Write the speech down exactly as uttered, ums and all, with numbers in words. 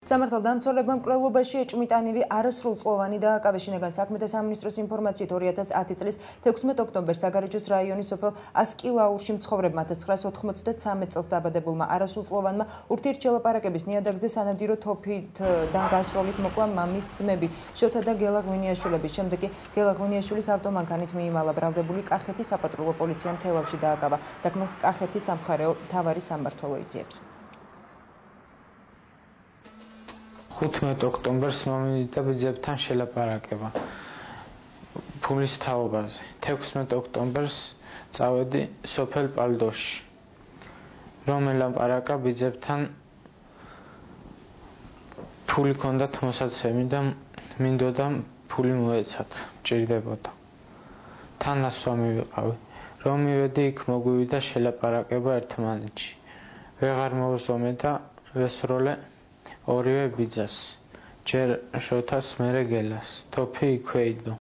სამართალდამცველებმა მკვლელობაში ეჭვმიტანილი არასრულწლოვანი დააკავეს. შინაგან საქმეთა სამინისტროს ინფორმაციით ორი ათას ათი წლის თექვსმეტ ოქტომბერს საგარეჯოს რაიონის სოფელ ასკილაურში მცხოვრებმა ათას ცხრაას ოთხმოცდათრამეტ წელს დაბადებულმა არასრულწლოვანმა ურთიერთშელაპარაკების ნიადაგზე სანადირო თოფიდან გასროლით მოკლა მამის ძმები შოთა და გელა ღვინიაშვილების. შემდეგ კი გელა ღვინიაშვილის ავტომანქანით მიიმალა. ბრალდებული კახეთის საპატრულო პოლიციამ თელავში დააკავა. საქმეს კახეთის სამხარეო მთავარი სამმართველო იძიებს. ხუთმეტ ოქტომბერს მომინდა ბიძებთან შელაპარაკება ფულის თაობაზე. თექვსმეტ ოქტომბერს წავედი სოფელ პალდოში, რომ ელაპარაკა ბიძებთან. ფული ჰქონდათ მოსაცემი და მინდოდა ფული მოეცათ, ჭირდებოდა. თან ასვა მივიყავი, რომ მივედი იქ მოგვივიდა შელაპარაკება ერთმანეთში. ვეღარ მოვზომე და ვესროლე ორივე ბიძას, ჯერ შოთას, მერე გელას. თოფი იქვე იდო.